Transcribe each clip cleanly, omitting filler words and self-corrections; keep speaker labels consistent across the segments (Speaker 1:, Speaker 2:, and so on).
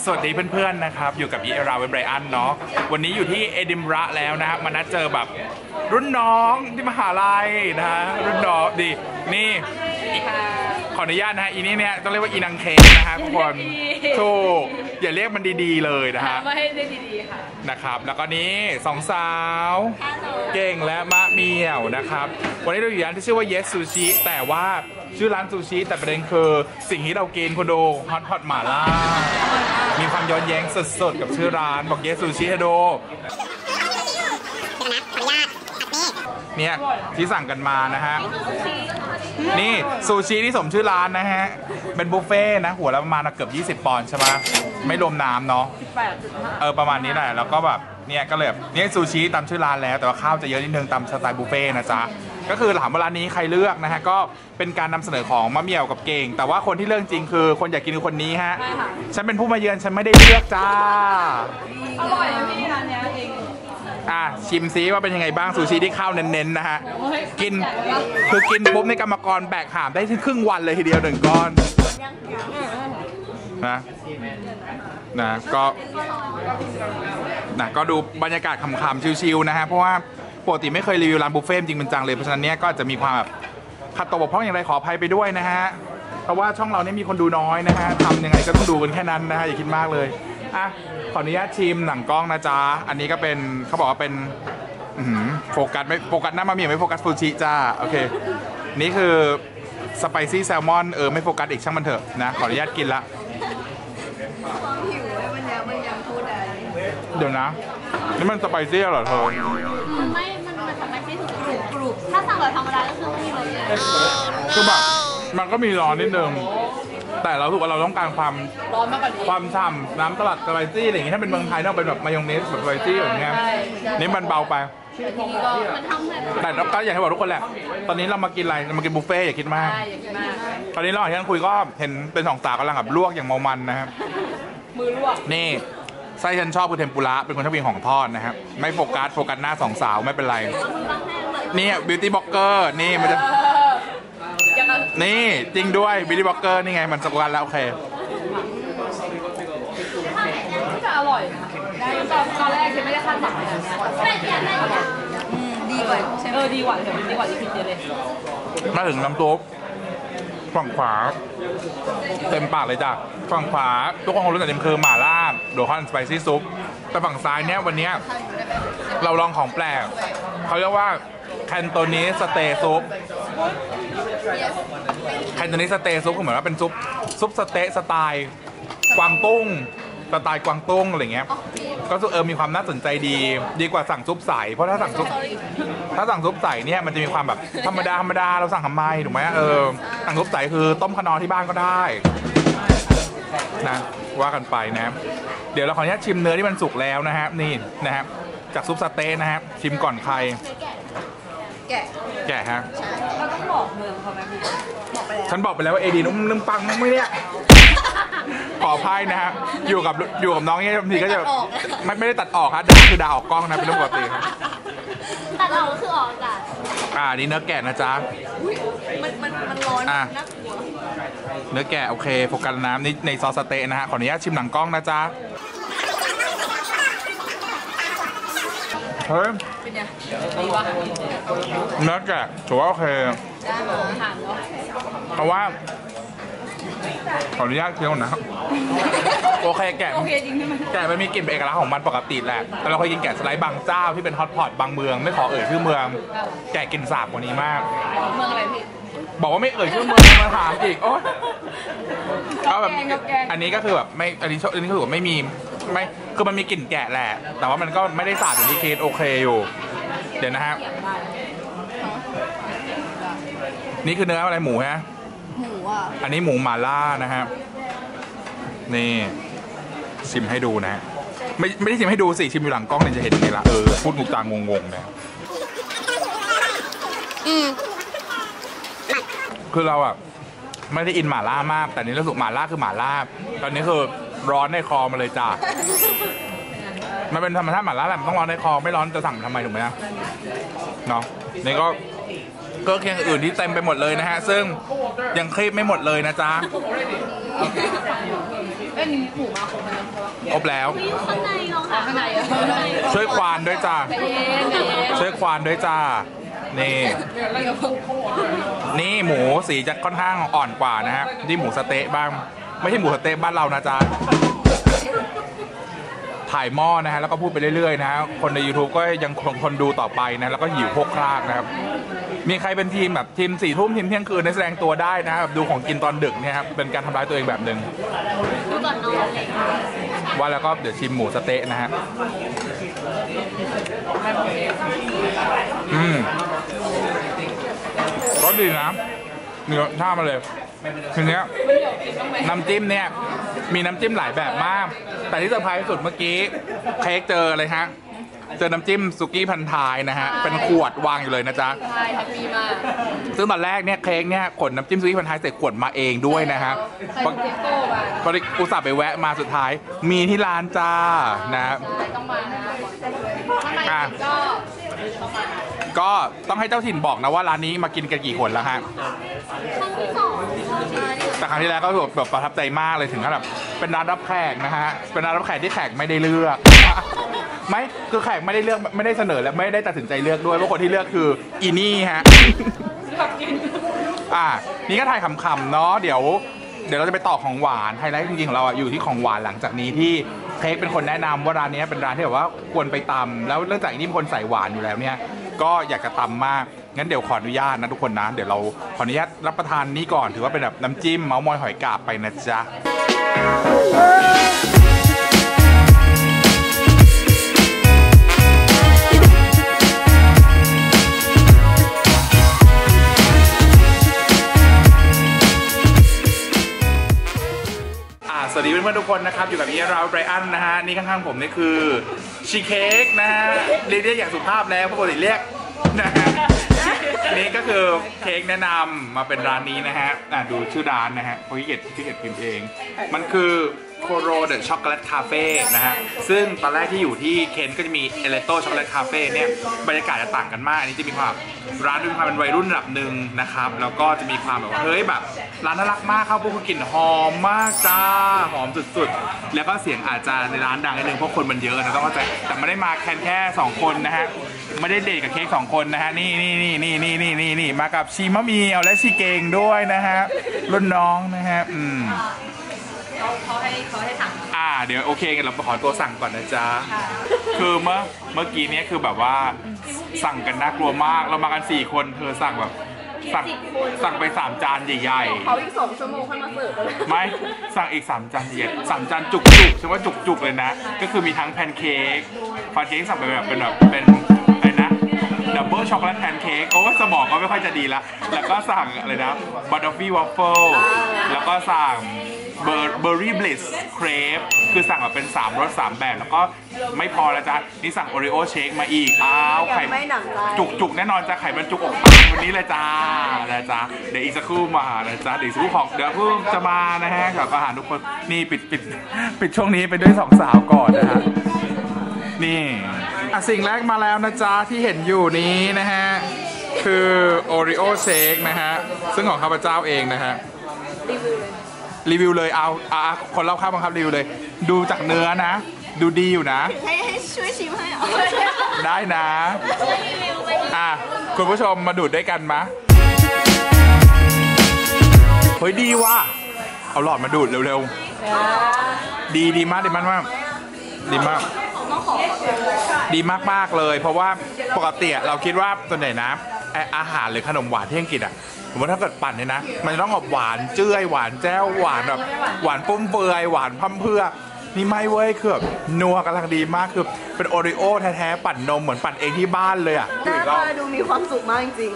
Speaker 1: สวัสดีเพื่อนๆนะครับอยู่กับอีเอราเวบไรอันเนาะวันนี้อยู่ที่เอดินบะระแล้วนะครับมานัดเจอแบบรุ่นน้องที่มหาลัยนะฮะรุ่นน้องดีนี่ขออนุญาตนะฮะอีนี่เนี่ยต้องเรียกว่าอีนางเคนะฮะทุกคนถูกอย่าเรียกมันดีๆเลยนะฮะ
Speaker 2: ไม่ได้ดีๆค่ะ
Speaker 1: นะครับแล้วก็นี้สองสาวเก่งและมะเมียวนะครับวันนี้เราอยู่ร้านที่ชื่อว่า Yes Sushi แต่ว่าชื่อร้านซูชิแต่ประเด็นคือสิ่งที่เรากินคุณดูฮอตหม่าล่ามีความย้อนแย้งสดๆกับชื่อร้านบอก Yes Sushi ให้ดูเนี่ยที่สั่งกันมานะฮะนี่ซูชิที่สมชื่อร้านนะฮะเป็นบุฟเฟ่นะหัวละประมาณเกือบ20 ปอนด์ใช่ไหมไม่รวมน้ำเนาะประมาณนี้แหละแล้วก็แบบเนี่ยก็เลยเนี่ยซูชิตามชื่อร้านแล้วแต่ว่าข้าวจะเยอะนิดนึงตามสไตล์บุฟเฟ่นะจ๊ะก็คือถามว่าร้านนี้ใครเลือกนะฮะก็เป็นการนำเสนอของมะเมี่ยวกับเก่งแต่ว่าคนที่เลือกจริงคือคนอยากกินคือคนนี้ฮะฉันเป็นผู้มาเยือนฉันไม่ได้เลือกจ้า
Speaker 2: อร่อยนะพี่ร้านนี้เอง
Speaker 1: ชิมซิว่าเป็นยังไงบ้างซูชิที่ข้าวเน้นๆนะฮะกินคือกินปุ๊บในกรรมกรแบกหามได้ถึงครึ่งวันเลยทีเดียว1 ก้อนนะก็ดูบรรยากาศขำๆชิวๆนะฮะเพราะว่าปกติไม่เคยรีวิวร้านบุฟเฟ่จริงเป็นจังเลยเพราะฉะนั้นเนี่ยก็จะมีความแบบขัดตกบกพร่องอย่างไรขออภัยไปด้วยนะฮะเพราะว่าช่องเราเนี่ยมีคนดูน้อยนะฮะทำยังไงก็ต้องดูกันแค่นั้นนะฮะอย่าคิดมากเลยขออนุญาตชิมหนังกล้องนะจ๊ะอันนี้ก็เป็นเขาบอกว่าเป็นโฟกัสไม่โฟกัสหน้ามาเมียไม่โฟกัสซูชิจ้าโอเคนี่คือสไปซี่แซลมอนไม่โฟกัสอีกช่างมันเถอะนะขออนุญาตกินละ
Speaker 2: หิวมันยังพูดอะไร
Speaker 1: เดี๋ยวนะนี่มันสไปซี่เหรอเธอ
Speaker 2: ไม่มันสไปซี่ถูกกรุบถ้าสั่งแบบธรรมดาก็คือไม่มีเลย
Speaker 1: คือแบบมันก็มีร้อนนิดนึงแต่เราถูกว่าเราต้องการความ
Speaker 2: ร้อนมากกว่านี้
Speaker 1: ความฉ่ำน้ำสลัดสไปซี่อะไรอย่างงี้ถ้าเป็นเมืองไทยต้องเป็นแบบมายองเนสแบบสไปซี่อย่างเงี้ยนี่มันเบาไปแต่ก็อยากให้บอกทุกคนแหละตอนนี้เรามากินอะไรเรามากินบุฟเฟ่อย่าคิดมากตอนนี้เราที่นั่งคุยก็เห็นเป็น2 สาวกำลังแบบลวกอย่างเมามันนะครับ
Speaker 2: มือลวก
Speaker 1: นี่ไส้ฉันชอบคือเทมปุระเป็นคนชอบกินของทอดนะครับไม่โฟกัสหน้า2 สาวไม่เป็นไรนี่บิวตี้บล็อกเกอร์นี่มันจะนี่จริงด้วยบิวตี้บล็อกเกอร์นี่ไงมันสกัดแล้วโอเค
Speaker 2: จะอร่อยได้ตอนแรกฉันไม่ได้คาดหวังเลยดีกว่าใช่ดีกว่าเลยดีกว่าที่คิดเยอะเลย
Speaker 1: มาถึงน้ำซุปฝั่งขวาเต็มปากเลยจ้ะฝั่งขวาทุกคนรู้จักเต็มคือหม่าล่าโดคอนสไปซี่ซุปแต่ฝั่งซ้ายเนี้ยวันนี้เราลองของแปลกเขาเรียกว่าแคนโตนีสเตย์ซุปแคนโตนีสเตย์ซุปก็เหมือนว่าเป็นซุปสเต๊ะสไตล์กวางตุ้งสไตล์กวางตุ้งอะไรเงี้ยก็มีความน่าสนใจดีกว่าสั่งซุปใสเพราะถ้าสั่งซุปใสเนี่ยมันจะมีความแบบธรรมดาเราสั่งทำไมถูกไหมสั่งซุปใสคือต้มขนอที่บ้านก็ได้นะว่ากันไปนะเดี๋ยวเราขออนุญาตชิมเนื้อที่มันสุกแล้วนะฮะนี่นะครับจากซุปสเต๊ะนะฮะชิมก่อนใครแกะฮะ
Speaker 2: เราต้องบอกเมืองเขาไหมพี่
Speaker 1: ฉันบอกไปแล้วว่าเอดีนุ่มปังไม่เนี่ยขออภัยนะฮะอยู่กับน้องเนี่ยบางทีก็จะไม่ได้ตัดออกครับคือด่าออกกล้องนะเป็นเรื่องปกติครับ
Speaker 2: ตัดออกก็คือออกจ้ะ
Speaker 1: นี่เนื้อแกะนะจ๊ะ
Speaker 2: มันร้อนน่ากลัว
Speaker 1: เนื้อแกะโอเคโฟกัสน้ำนี่ในซอสสเต๊ะนะฮะขออนุญาตชิมหนังกล้องนะจ๊ะเฮ้ย
Speaker 2: เป็นไงดีวะ
Speaker 1: เนื้อแกะถือว่าโอเค
Speaker 2: ได้หมอผ่านเนาะ
Speaker 1: เพราะว่าขออนุญาตเคี้ยวนะโอเคแกะ
Speaker 2: จริงใช่ไหม
Speaker 1: แกะมันมีกลิ่นเอกลักษณ์ของมันปกติแหละแต่เราเคยกินแกะสไลด์บางเจ้าที่เป็นฮอตพอตบางเมืองไม่ขอเอ่ยชื่อเมืองแกะกลิ่นสาบกว่านี้มาก
Speaker 2: เมืองอะไรพี่
Speaker 1: บอกว่าไม่เอ่ยชื่อเมืองมาถามอีกโอ๊ยก็แบบอันนี้ก็คือแบบไม่อันนี้คือแบบไม่คือมันมีกลิ่นแกะแหละแต่ว่ามันก็ไม่ได้สาบอย่างที่คิดโอเคอยู่เดี๋ยวนะฮะนี่คือเนื้ออะไรหมูฮะอันนี้หมูหม่าล่านะฮะนี่ชิมให้ดูนะไม่ได้ชิมให้ดูสิชิมอยู่หลังกล้องเนี่ยจะเห็นไงล่ะพูดมุกตางงๆนะคือเราไม่ได้อินหม่าล่ามากแต่นี้รู้สึกหม่าล่าคือหม่าล่าตอนนี้คือร้อนในคอมาเลยจ้ะมันเป็นธรรมชาติหม่าล่าแหละมันต้องร้อนในคอไม่ร้อนจะสั่งทำไมถูกไหมนะเนาะนี่ก็เครื่องเคียงอื่นที่เต็มไปหมดเลยนะฮะซึ่งยังคลิปไม่หมดเลยนะจ๊ะ
Speaker 3: เป็นหมูมาครบแล้ว
Speaker 1: ครบแล้ว
Speaker 2: มีข้างในลองหา
Speaker 3: ข้างในอะ
Speaker 1: ช่วยควานด้วยจ้า
Speaker 3: ใจเย็นใจเย็น
Speaker 1: ช่วยควานด้วยจ้านี่นี่หมูสีจะค่อนข้างอ่อนกว่านะฮะที่หมูสะเต๊ะบ้างไม่ใช่หมูสะเต๊ะบ้านเรานะจ๊ะถ่ายหม้อนะฮะแล้วก็พูดไปเรื่อยๆนะฮะคนใน YouTube ก็ยังคงคนดูต่อไปนะแล้วก็หิวโคกครากนะครับมีใครเป็นทีมแบบทีม4 ทุ่มทีมเที่ยงคืนได้แสดงตัวได้นะครับดูของกินตอนดึกเนี่ยครับเป็นการทำร้ายตัวเองแบบหนึ่ง
Speaker 2: ดูก่อนนอนเลย
Speaker 1: ว่าแล้วก็เดี๋ยวชิมหมูสะเต๊ะนะฮะก็ดีนะเนื้อท่ามาเลยทีเนี้ยน้ำจิ้มเนี่ยมีน้ำจิ้มหลายแบบมาก แต่ที่เซอร์ไพรส์สุดเมื่อกี้เค้กเจออะไรฮะเจอน้ำจิ้มสุกี้พันท้ายนะฮะเป็นขวดวางอยู่เลยนะจ๊ะ
Speaker 3: ใช่แฮปปี้มาก
Speaker 1: ซึ่งตอนแรกเนี่ยเค้กเนี่ยขนน้ำจิ้มสุกี้พันท้ายใส่ขวดมาเองด้วยนะฮะ
Speaker 3: ใส่เทสโก้มา
Speaker 1: ก็อุตส่าห์ไปแวะมาสุดท้ายมีที่ร้านจ้านะ
Speaker 3: ใช่ต้องมานะข้างในก็
Speaker 1: ก็ต้องให้เจ้าถิ่นบอกนะว่าร้านนี้มากินกันกี่คนแล้วฮะ
Speaker 2: ครั้งที่ 2ใช่
Speaker 1: แต่ครั้งที่แล้วก็แบบประทับใจมากเลยถึงขั้นแบบเป็นร้านรับแขกนะฮะเป็นร้านรับแขกที่แขกไม่ได้เลือก ไม่คือแขกไม่ได้เลือกไม่ได้เสนอและไม่ได้ตัดสินใจเลือกด้วยเพราะคนที่เลือกคืออีนี่ฮะ นี่ก็ถ่ายขำๆเนาะเดี๋ยวเราจะไปต่อของหวานไฮไลท์จริงๆของเราอยู่ที่ของหวานหลังจากนี้ที่เค้กเป็นคนแนะนำว่าร้านนี้เป็นร้านที่แบบว่าควรไปตำแล้วเนื่องจากอีนี่เป็นคนใส่หวานอยู่แล้วเนี่ยก็อยากจะตำมากงั้นเดี๋ยวขออนุญาตนะทุกคนนะเดี๋ยวเราขออนุญาตรับประทานนี้ก่อนถือว่าเป็นแบบน้ำจิ้มเมาส์มอยหอยกาบไปนะจ๊ะสวัสดีเพื่อนๆทุกคนนะครับอยู่กับพี่เราไรอันนะฮะนี่ข้างๆผมนี่คือชีเค้กนะฮะเรียกอย่างสุภาพแล้วปกติเรียกนะฮะนี่ก็คือเค้กแนะนำมาเป็นร้านนี้นะฮะดูชื่อร้านนะฮะโอ้ยเกียรติพิมพ์เองมันคือโคโรเดอะช็อกโกแลตคาเฟ่นะฮะซึ่งตอนแรกที่อยู่ที่เคนก็จะมีเอเลโต้ช็อกโกแลตคาเฟ่เนี่ยบรรยากาศจะต่างกันมากอันนี้จะมีความร้านมีความเป็นวัยรุ่นระดับหนึ่งนะครับแล้วก็จะมีความแบบว่าเฮ้ยแบบร้านน่ารักมากข้าวโพดกลิ่นหอมมากจ้าหอมสุดๆแล้วก็เสียงอาจจะในร้านดังนิดนึงเพราะคนมันเยอะนะต้องเข้าใจแต่ไม่ได้มาแค่2 คนนะฮะไม่ได้เดทกับเค้ก2 คนนะฮะนี่มากับชีมะเมียวและชีเกงด้วยนะฮะรุ่นน้องนะฮะ
Speaker 3: เขาให้สั่ง
Speaker 1: เดี๋ยวโอเคกันเราขอตัวสั่งก่อนนะจ๊ะคือเมื่อกี้นี้คือแบบว่าสั่งกันน่ากลัวมากเรามากัน4 คนเธอสั่งแบบสั่งไป3 จานใหญ่ๆ
Speaker 3: เขาอีก2 ชั่วโมงค่อยมาเสิร์ฟเลย
Speaker 1: ไม่สั่งอีก3 จานใหญ่3 จานจุกๆฉันว่าจุกๆเลยนะก็คือมีทั้งแพนเค้กสั่งไปแบบเป็นอะไรนะดับเบิลช็อกโกแลตแพนเค้กโอ้สมองก็ไม่ค่อยจะดีละแล้วก็สั่งอะไรนะบัตเตอร์ฟี่วอฟเฟิลแล้วก็สั่งเบอร์รี่บลิสเครปคือสั่งแบบเป็น3 รส 3 แบบแล้วก็ไม่พอแล้วจ้ะนี่สั่งโอริโอเชคมาอีกไข่จุกแน่นอนจ้ะไข่มันจุกอกวันนี้เลยจ้านะจ๊ะเดี๋ยวอีกสักครู่มานะจ๊ะเดี๋ยวสักครู่ของเดี๋ยวเพิ่งจะมานะฮะกับอาหารทุกคนนี่ปิดช่วงนี้ไปด้วย2 สาวก่อนนะฮะนี่สิ่งแรกมาแล้วนะจ๊ะที่เห็นอยู่นี้นะฮะคือโอริโอเชคนะฮะซึ่งของข้าพเจ้าเองนะฮะรีวิวเลยเอาคนเล่าข้าวบังคับรีวิวเลยดูจากเนื้อนะดูดีอยู่นะ
Speaker 2: ให้ช่วยชิมให้
Speaker 1: ได้นะคุณผู้ชมมาดูดด้วยกันมะเฮ้ยดีว่ะเอาหลอดมาดูดเร็วๆดีมากดีมากเลยเพราะว่าปกติเราคิดว่าส่วนใหญ่นะอาหารหรือขนมหวานที่อังกฤษผมว่าถ้าเกิดปั่นเนี่ยนะมันจะต้องแบบหวานเจ้ยหวานแจ้วหวานแบบหวานปุ้มเปื่อยหวานพั่มเพื่อนี่ไม่เว้ยคือแบบนัวกำลังดีมากคือเป็นโอริโอแท้ๆปั่นนมเหมือนปั่นเองที่บ้านเลยอ่ะ
Speaker 3: หน้าตาดูมีความสุขมากจริง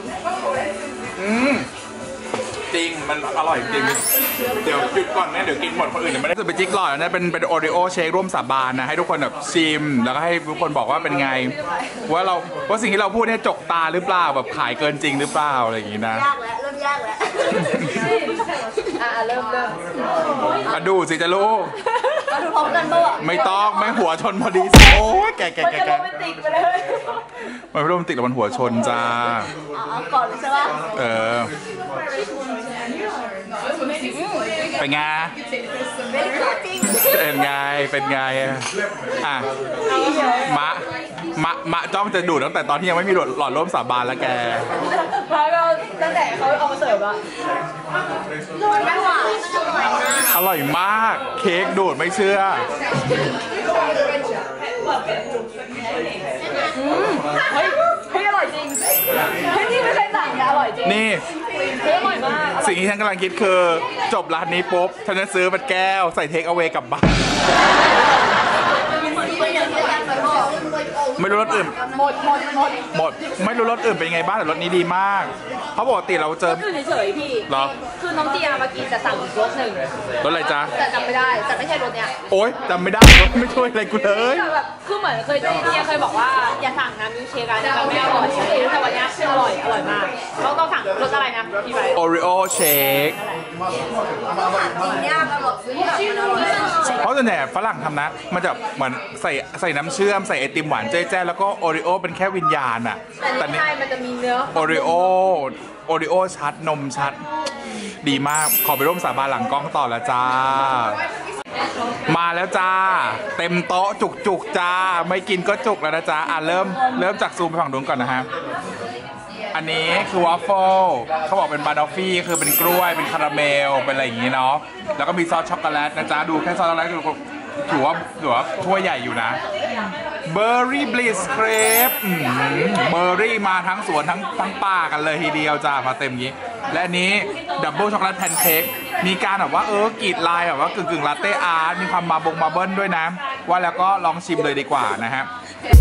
Speaker 1: จริงมันอร่อยจริงเดี๋ยวหยุดก่อนนะเดี๋ยวกินหมดคนอื่นไม่ได้จะไปจิ๊กหลอดนะเป็นโอริโอเชคร่วมสาบานนะให้ทุกคนแบบชิมแล้วก็ให้ทุกคนบอกว่าเป็นไงว่าสิ่งที่เราพูดเนี่ยจกตาหรือเปล่าแบบขายเกินจริงหรือเปล่าอะไรอย่างงี้นะ
Speaker 3: ยากแล้วเริ่มยากแล้วเริ่ม
Speaker 1: ดูสิจะรู้
Speaker 3: ดูพร้อมกันป่ะ
Speaker 1: ไม่ต้องแม่งหัวชนพอดีโอ้ยแก
Speaker 3: มันจะโรแมนติกไปเลย
Speaker 1: มันไม่โรแมนติกหรอกมันหัวชนจ้า
Speaker 3: เอาก่อนใช่ป่ะ
Speaker 1: เออเป็นไง เป็นไง เป็นไงอ่ะมะจ้องจะดูดตั้งแต่ตอนที่ยังไม่มีหลอดร่วมสาบานแล้วแก
Speaker 3: พาเราตั้งแต่เขาเอามาเสิร์ฟอะไม่หวานอร่อยมาก
Speaker 1: อร่อยมาก เค้กดูดไม่เชื่อ
Speaker 3: เฮ้ยอร่อยจริงเฮ้ยนี่ไม่เคยสั่งแต่อร่อยจริง
Speaker 1: นี่
Speaker 3: เฮ้ยอร่อยมาก
Speaker 1: สิ่งที่ฉันกำลังคิดคือ จบร้านนี้ปุ๊บ ฉันจะซื้อเป็นแก้ว ใส่เทคเอาไว้กลับบ้าน ไม่รู้รสอื่น
Speaker 3: หมด
Speaker 1: ไม่รู้รสอื่นเป็นยังไงบ้างแต่รสนี้ดีมาก เพราะปกติเราเจอ
Speaker 3: คือเฉยๆพี่
Speaker 1: เหรอ
Speaker 3: คือน้องเจียมากินแต่สั่งอีกรสหนึ่ง
Speaker 1: รสอะไรจ๊ะ
Speaker 3: แต่จำไม่ได้แต่ไม่ใช่รสเนี้ย
Speaker 1: โอ๊ยจำไม่ได้รสไม่ช่วยอะไรกูเลย
Speaker 3: แต่แบบคือเหมือนเคยได้เจียเคยบอกว่าอย่าสั่งน้ำมิลค์เชคอะมันไม่อร่อยแต่วันนี้คืออร่อยมากเราต้องสั่งรสอะไรนะพี่ไป
Speaker 1: โอริโอเชค
Speaker 3: กินยากอร่อยซื้อแบบอร่อย
Speaker 1: เพราะส่วนใหญ่ฝรั่งทำนะ มันจะเหมือนใส่น้ำเชื่อมใส่ไอติมหวานแจ้ๆแล้วก็โอริโอเป็นแค่วิญญาณอ่ะ
Speaker 3: แต่นี่ใช่มันจะมีเนื้อ
Speaker 1: โอริโอชัดนมชัด ดีมากขอไปร่วมสาบานหลังกล้องต่อแล้วจ้า มาแล้วจ้า เต็มโต๊ะจุกจ้า ไม่กินก็จุกแล้วนะจ้าเริ่มจากซูมไปฝั่งนู้นก่อนนะฮะ อันนี้คือวอฟเฟิลเขาบอกเป็นบาร์ดอฟฟี่คือเป็นกล้วยเป็นคาราเมลเป็นอะไรอย่างงี้เนาะแล้วก็มีซอสช็อกโกแลตนะจ๊ะดูแค่ซอสช็อกโกแลตถือว่าถ้วยใหญ่อยู่นะเบอร์รี่บลิสเครปเบอร์รี่มาทั้งสวนทั้งป่ากันเลยทีเดียวจ้ามาเต็มงี้และอันนี้ดับเบิลช็อกโกแลตแพนเค้กมีการแบบว่ากรีดลายแบบว่ากึ่งลาเต้อาร์ตมีความมาเบิ้ลด้วยนะว่าแล้วก็ลองชิมเลยดีกว่านะฮะ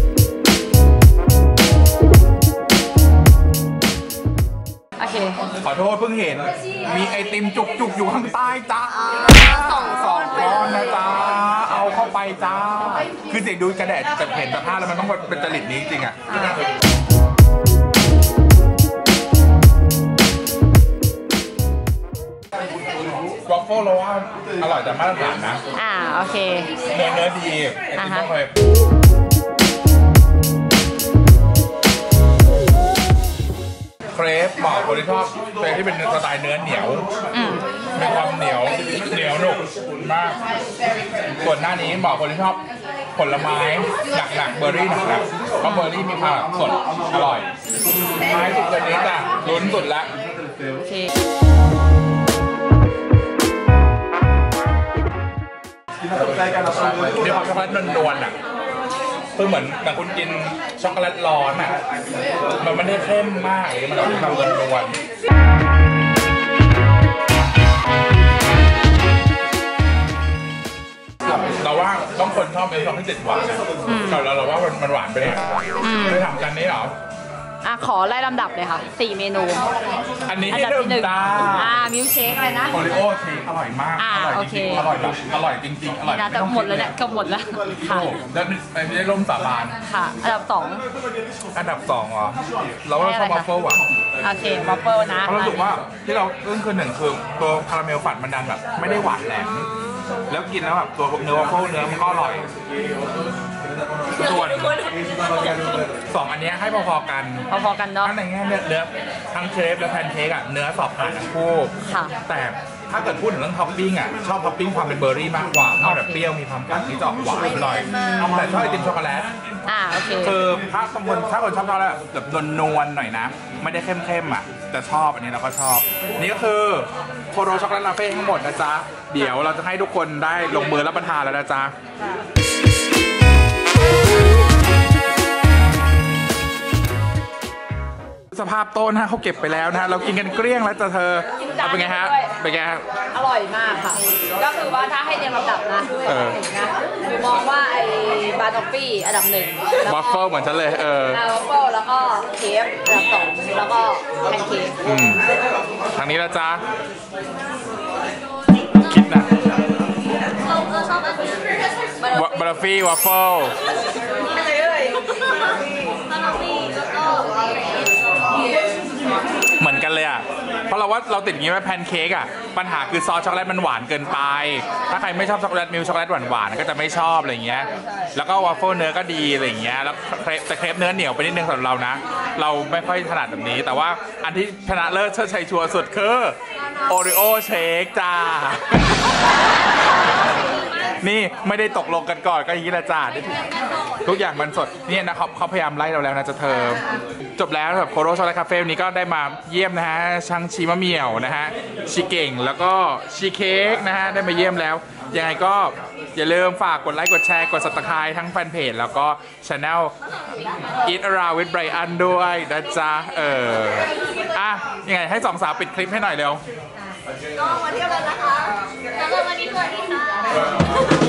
Speaker 3: โอเค
Speaker 1: ขอโทษเพิ่งเห็นมีไอติมจุกอยู่ข้างใต้จ้าสองก้อนนะจ้าเอาเข้าไปจ้าคือเด็กดูกระแดดแต่เห็นสภาพแล้วมันต้องเป็นจริตนี้จริงอ่ะวอฟเฟิลเราว่าอร่อยแต่มาตรฐานนะ
Speaker 3: โอเค
Speaker 1: เนื้อดีไอติมต้องเคยเครปเหมาะคนที่ชอบเป็นที่เป็นสไตล์เนื้อเหนียวมีความเหนียวหนุกมากส่วนหน้านี้เหมาะคนที่ชอบผลไม้หนักเบอร์รี่หนักเพราะเบอร์รี่มีความสดอร่อยท้ายสุดตัวนี้จ้ะลุ้นสุดละ
Speaker 3: โอเค
Speaker 1: มีความช็อกโกแลตนวลๆอ่ะคือเหมือนแต่คุณกินช็อกโกแลตร้อนอ่ะมันไม่ได้เข้มมากมันมีความนวลเราว่าต้องคนชอบเป็นชอบที่ติดหวานนะเราว่ามันหวานไปหน่อยไม่ทำกันนี้หรอ
Speaker 3: ขอไล่ลำดับเลยค่ะ4เมนู
Speaker 1: อันนี้ที่หนึ่งจ้า
Speaker 3: มิลค์เชคอะไรนะ
Speaker 1: โอริโอเชคอร่อยมากอร่อยจริงอร่อยแบบอร่อยจริงอร่อย
Speaker 3: แต่หมดแล้วเนี่ยก็หมดแล้วค่ะ
Speaker 1: แล้วไม่ได้ร่มสาบาน
Speaker 3: ค่ะอันดับ2
Speaker 1: เหรอเราว่าชอบวัฟเฟิลอ่ะ
Speaker 3: โอเควัฟเฟิลนะ
Speaker 1: เพราะรู้สึกว่าที่เราคือหนึ่งคือตัวคาราเมลฝัดมันดันแบบไม่ได้หวานแหลมแล้วกินแล้วแบบตัวเนื้อวัฟเฟิลเนื้อมันก็อร่อยส่วน2อันนี้ให้พอๆกัน
Speaker 3: เนาะ
Speaker 1: ทั้งในแง่เนื้อทั้งเครปและแพนเค้กอ่ะเนื้อสอบผ่านทั้งคู่แต่ถ้าเกิดพูดถึงเรื่องท็อปปิ้งอ่ะชอบท็อปปิ้งความเป็นเบอร์รี่มากกว่าเพราะแบบเปรี้ยวมีความกัดที่จะออกหวานหน่อยแต่ชอบไอติมช็อกโกแลต
Speaker 3: โอเค
Speaker 1: คือถ้าคนชอบช็อกโกแลตแบบนวลๆหน่อยนะไม่ได้เข้มๆอ่ะแต่ชอบอันนี้เราก็ชอบนี่ก็คือโคโรช็อกโกแลตลาเฟ่ทั้งหมดนะจ๊ะเดี๋ยวเราจะให้ทุกคนได้ลงมือรับประทานแล้วนะจ๊ะสภาพโต๊ะนะเขาเก็บไปแล้วนะเรากินกันเกลี้ยงแล้วจ้ะเธอเป็นไงฮะเป็นไงฮะ
Speaker 3: อร่อยมากค่ะก็คือว่าถ้าให้เรียงลำดับนะมองว่าไอ้บาร์ดอฟฟี่อันดับ1
Speaker 1: วัฟเฟิลเหมือนฉันเลย
Speaker 3: วัฟเฟิลแล้วก็เค้กอันดับ2แล้วก็แพนเค้ก
Speaker 1: ทางนี้ละจ้าคิดนะบาร์ดอฟฟี่วัฟเฟิลเหมือนกันเลยอ่ะเพราะเราราะว่าเราติดอย่างนี้ไหมแพนเค้กอ่ะปัญหาคือซอสช็อกโกแลตมันหวานเกินไปถ้าใครไม่ชอบช็อกโกแลตมิลช็อกโกแลตหวานๆก็จะไม่ชอบอะไรเงี้ยแล้วก็วาฟเฟิลเนื้อก็ดีอะไรเงี้ยแล้วแต่เครปเนื้อเหนียวไปนิดนึงสำหรับเรานะเราไม่ค่อยถนัดแบบนี้แต่ว่าอันที่ชนะเลิศเชิดชัยชัวร์สุดคือโอริโอเชคจ้า นี่ไม่ได้ตกลงกันก่อนก็อย่างนี้ละจ้าทุกอย่างมันสดเนี่ยนะเขาพยายามไล่เราแล้วนะจะเธอจบแล้วแบบโคโรช็อกโกแลตคาเฟ่วันนี้ก็ได้มาเยี่ยมนะฮะช่างชีมะเหมี่ยวนะฮะชีเก่งแล้วก็ชีเค้กนะฮะได้มาเยี่ยมแล้วยังไงก็อย่าลืมฝากกดไลค์กดแชร์กด Subscribe ทั้งแฟนเพจแล้วก็ช anel Eat Around with Brian ด้วยนะจ๊ะอ่ะยังไงให้สองสาวปิดคลิปให้หน่อยเร็ว
Speaker 2: ก็มาเที่ยวกันนะคะแล้วก็วันนี้สวัสดีค่ะ